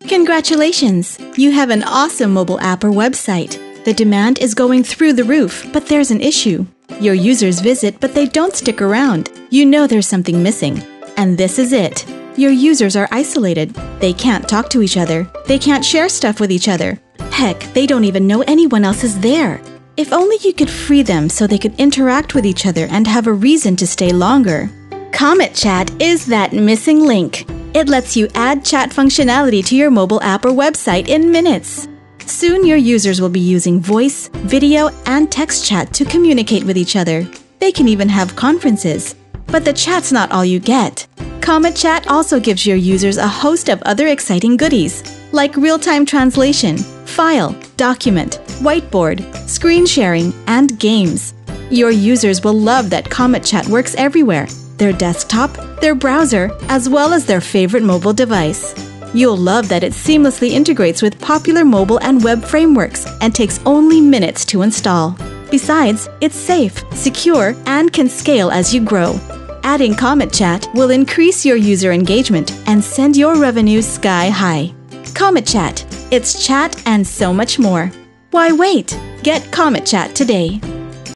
Congratulations! You have an awesome mobile app or website. The demand is going through the roof, but there's an issue. Your users visit, but they don't stick around. You know there's something missing. And this is it. Your users are isolated. They can't talk to each other. They can't share stuff with each other. Heck, they don't even know anyone else is there. If only you could free them so they could interact with each other and have a reason to stay longer. CometChat is that missing link. It lets you add chat functionality to your mobile app or website in minutes. Soon your users will be using voice, video, and text chat to communicate with each other. They can even have conferences. But the chat's not all you get. CometChat also gives your users a host of other exciting goodies, like real-time translation, file, document, whiteboard, screen sharing, and games. Your users will love that CometChat works everywhere, their desktop, their browser, as well as their favorite mobile device. You'll love that it seamlessly integrates with popular mobile and web frameworks and takes only minutes to install. Besides, it's safe, secure, and can scale as you grow. Adding CometChat will increase your user engagement and send your revenue sky high. CometChat. It's chat and so much more. Why wait? Get CometChat today.